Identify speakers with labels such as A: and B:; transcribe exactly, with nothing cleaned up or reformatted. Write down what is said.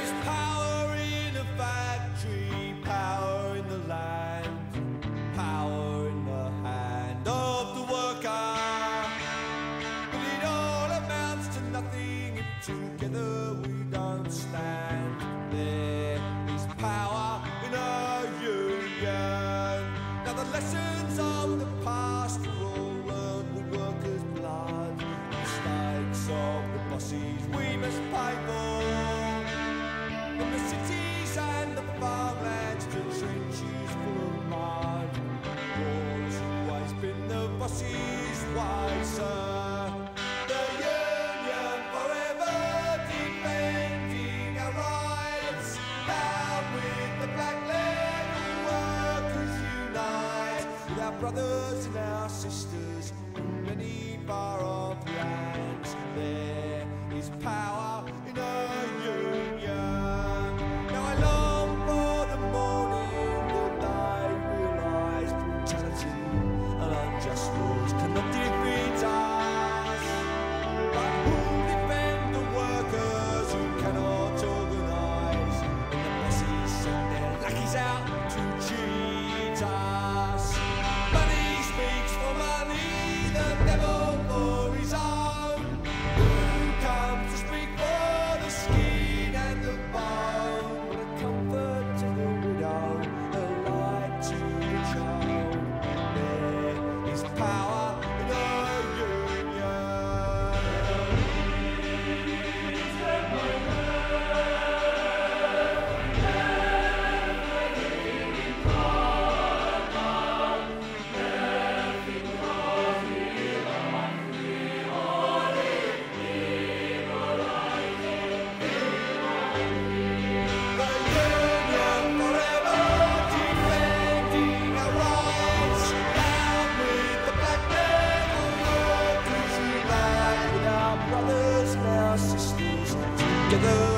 A: There's power in a factory, power in the land, power in the hand of the worker. But it all amounts to nothing if together we don't stand. There is power in a union. Now the lessons of the past are all learned with workers' blood. Mistakes of the bosses we must pay for. From the cities and the farmlands to trenches full of mud. War's always been the bosses' way, sir. The union forever defending our rights. Down with the black leather workers unite. With our brothers and our sisters in many far-off lands. There is power in a union. Now I long for the morning that I realise brutality and unjust laws cannot defeat us. But who'll defend the workers who cannot organise? And the bosses send their lackeys out to cheat us. Money speaks for money, the devil for his own. Who comes to speak for the skin and the bone? What a comfort to the widow, a light to the child. There is power in a union. The union forever defending our rights. Down with the black leather workers unite. With our brothers and our sisters together.